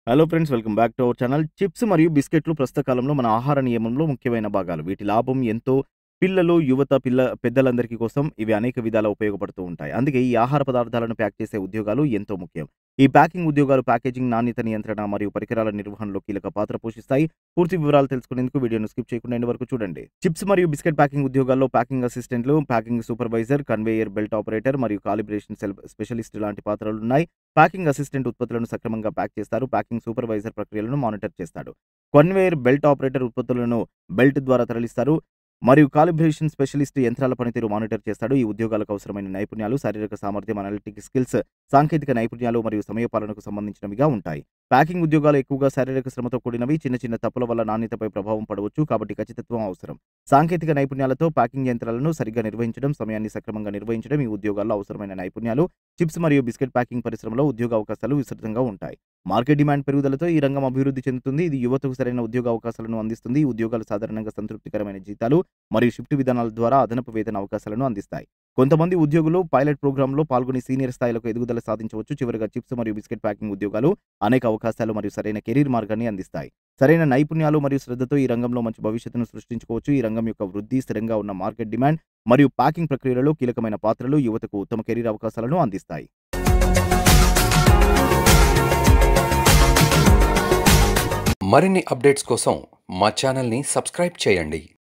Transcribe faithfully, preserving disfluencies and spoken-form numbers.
Hello friends, welcome back to our channel. Chips మరియు బిస్కెట్లు ప్రస్తుత కాలంలో మన ఆహార నియమంలో ముఖ్యమైన భాగాలు. వీటి లాభం ఎంతో పిల్లలు, యువత, పిల్ల పెద్దలందరికీ కోసం ఇవి అనేక విధాలా ఉపయోగపడుతూ ఉంటాయి. అందుకే ఈ ఆహార పదార్థాలను ప్యాక్ చేసే ఉద్యోగాలు ఎంతో ముఖ్యం. ఈ ప్యాకింగ్ ఉద్యోగాలు ప్యాకేజింగ్, నాణ్యత నియంత్రణ మరియు పరికరాల నిర్వహణలో కీలక పాత్ర పోషిస్తాయి. పూర్తి వివరాలు తెలుసుకునేందుకు వీడియోను స్కిప్ చేయకుండా ఎండ్ వరకు చూడండి. చిప్స్ మరియు బిస్కెట్ ప్యాకింగ్ ఉద్యోగాల్లో ప్యాకింగ్ అసిస్టెంట్లు, packing supervisor, conveyor belt operator మరియు కాలిబ్రేషన్ సెల్ స్పెషలిస్ట్ లాంటి పాత్రలున్నాయి. ప్యాకింగ్ అసిస్టెంట్ ఉత్పత్తులను సక్రమంగా ప్యాక్ చేస్తారు. ప్యాకింగ్ సూపర్వైజర్ ప్రక్రియలను మానిటర్ చేస్తాడు. కన్వేయర్ బెల్ట్ ఆపరేటర్ ఉత్పత్తులను బెల్ట్ ద్వారా తరలిస్తారు. మరియు కాలిబ్రేషన్ స్పెషలిస్ట్ యంత్రాల పనితీరు మానిటర్ చేస్తాడు. ఈ ఉద్యోగాలకు అవసరమైన నైపుణ్యాలు శారీరక సామర్థ్యం, అనలిటిక్ స్కిల్స్, సాంకేతిక నైపుణ్యాలు మరియు సమయపాలనకు సంబంధించినవిగా ఉంటాయి. ప్యాకింగ్ ఉద్యోగాలు ఎక్కువగా శారీరక శ్రమతో కూడినవి. చిన్న చిన్న తప్పుల వల్ల నాణ్యతపై ప్రభావం పడవచ్చు, కాబట్టి ఖచ్చితత్వం అవసరం. సాంకేతిక నైపుణ్యాలతో ప్యాకింగ్ యంత్రాలను సరిగ్గా నిర్వహించడం, సమయాన్ని సక్రమంగా నిర్వహించడం ఈ ఉద్యోగాల్లో అవసరమైన నైపుణ్యాలు. చిప్స్ మరియు బిస్కెట్ ప్యాకింగ్ పరిశ్రమలో ఉద్యోగ అవకాశాలు విస్తృతంగా ఉంటాయి. మార్కెట్ డిమాండ్ పెరుగుదలతో ఈ రంగం అభివృద్ధి చెందుతుంది. ఇది యువతకు సరైన ఉద్యోగ అవకాశాలను అందిస్తుంది. ఈ ఉద్యోగాలు సాధారణంగా సంతృప్తికరమైన జీతాలు మరియు షిఫ్ట్ విధానాల ద్వారా అదనపు వేతన అవకాశాలను అందిస్తాయి. కొంతమంది ఉద్యోగులు పైలట్ ప్రోగ్రాంలో పాల్గొని సీనియర్ స్థాయిలకు ఎదుగుదల సాధించవచ్చు. చివరిగా చిప్స్ మరియు బిస్కెట్ ప్యాకింగ్ ఉద్యోగాలు అనేక అవకాశాలు మరియు సరైన కెరీర్ మార్గాన్ని అందిస్తాయి. సరైన నైపుణ్యాలు మరియు శ్రద్ధతో ఈ రంగంలో మంచి భవిష్యత్తును సృష్టించుకోవచ్చు. ఈ రంగం యొక్క వృద్ధి, స్థిరంగా ఉన్న మార్కెట్ డిమాండ్ మరియు ప్యాకింగ్ ప్రక్రియలలో కీలకమైన పాత్రలు యువతకు ఉత్తమ కెరీర్ అవకాశాలను అందిస్తాయి. మరిన్ని అప్డేట్స్ కోసం మా ఛానల్ని సబ్స్క్రైబ్ చేయండి.